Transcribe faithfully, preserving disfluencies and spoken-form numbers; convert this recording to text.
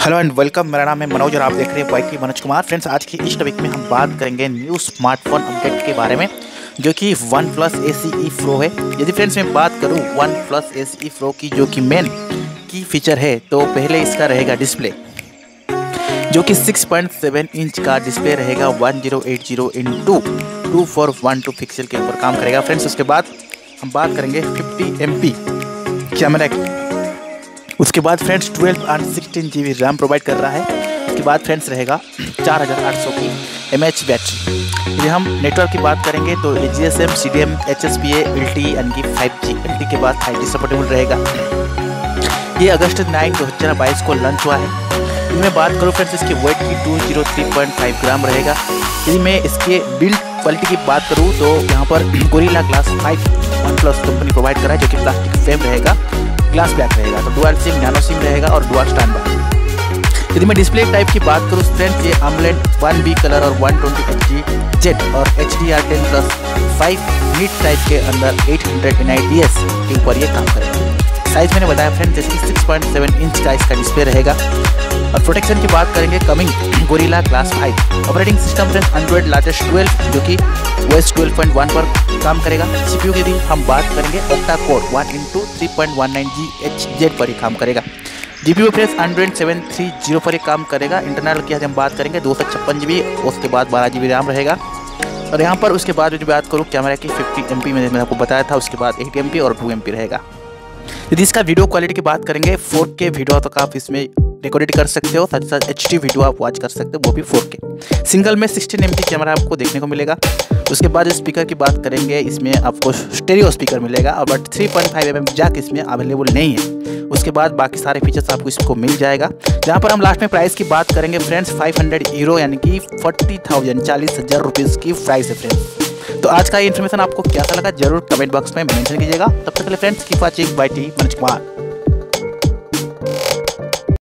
Hello and welcome. मेरा नाम है मनोज और आप देख रहे हैं Y T Manoj Kumar. Friends, आज की इस टॉपिक में हम बात करेंगे न्यू स्मार्टफोन अपडेट के बारे में, जो कि OnePlus A C E pro है। यदि फ्रेंड्स मैं बात करूं OnePlus A C E pro की, जो कि मेन की फीचर है, तो पहले इसका रहेगा डिस्प्ले, जो कि सिक्स पॉइंट सेवन इंच का डिस्प्ले रहेगा। One zero eight zero into two four one two pixel के ऊपर काम करेगा फ्रेंड्स। उसके बाद हम बात करेंगे फिफ्टी एम पी कैमरा की। उसके बाद friends twelve and sixteen G B RAM provide कर रहा है। उसके बाद फ्रेंड्स रहेगा चार हज़ार आठ सौ की एम एच बैटरी। यदि हम नेटवर्क की बात करेंगे तो G S M, C D M, H S P A, L T यानी कि फाइव जी, एल टी के बाद फाइव जी सपोर्टेबल रहेगा। ये अगस्त नौ दो हज़ार बाईस को लॉन्च हुआ है। यदि मैं बात करूँ फ्रेंड्स इसकी वेट की two zero three point five gram रहेगा। यदि मैं इसके बिल्ड क्वालिटी की बात करूँ तो यहाँ पर Gorilla Glass five OnePlus company provide कर रहा है, जो कि प्लास्टिक फ्रेम रहेगा, ग्लास बैक रहेगा, तो डुअल सिम, नैनो सिम रहेगा और डुअल स्टैंड बाय। यदि मैं डिस्प्ले टाइप की बात करूँ फ्रेंड्स, ये AMOLED वन बी कलर और one twenty H D Z और H D R ten plus five nit type के अंदर eight hundred N I D S के ऊपर ये काम करेगा। साइज मैंने बताया फ्रेंड्स, जैसे कि सिक्स पॉइंट सेवन इंच का इसका डिस्प्ले रहेगा। और प्रोटेक्शन की बात करेंगे, Corning Gorilla Glass five. Operating system friends Android latest twelve, जो कि O S twelve point one पर काम करेगा। सीपीयू की यदि हम बात करेंगे octa core one into three point one nine G H Z पर ही काम करेगा। GPU friends Android seven three zero पर ही काम करेगा। इंटरनल की हम बात करेंगे दो सौ छप्पन जी बी, उसके बाद बारह जी बी रैम रहेगा। और यहाँ पर उसके बाद जो बात करूँ कैमरा की फिफ्टी एम पी मैंने आपको बताया था, उसके बाद एट एम पी और टू एम पी रहेगा। यदि इसका वीडियो क्वालिटी की बात करेंगे, फोर के वीडियो तक आप इसमें रिकॉर्ड कर सकते हो, साथ ही साथ एच डी वीडियो आप वॉच कर सकते हो, वो भी फोर के। सिंगल में सिक्सटीन एम पी कैमरा आपको देखने को मिलेगा। उसके बाद स्पीकर की बात करेंगे, इसमें आपको स्टेरियो स्पीकर मिलेगा, और but three point five M M jack इसमें अवेलेबल नहीं है। उसके बाद बाकी सारे फीचर्स आपको इसको मिल जाएगा। जहाँ पर हम लास्ट में प्राइस की बात करेंगे फ्रेंड्स, फाइव हंड्रेड यूरो यानी कि फोर्टी थाउजेंड चालीस हज़ार रुपीज़ की प्राइस है फ्रेंड्स। तो आज का ये इन्फॉर्मेशन आपको कैसा लगा जरूर कमेंट बॉक्स में मेंशन कीजिएगा। तब तक के लिए friends keep watching Y T Manoj Kumar.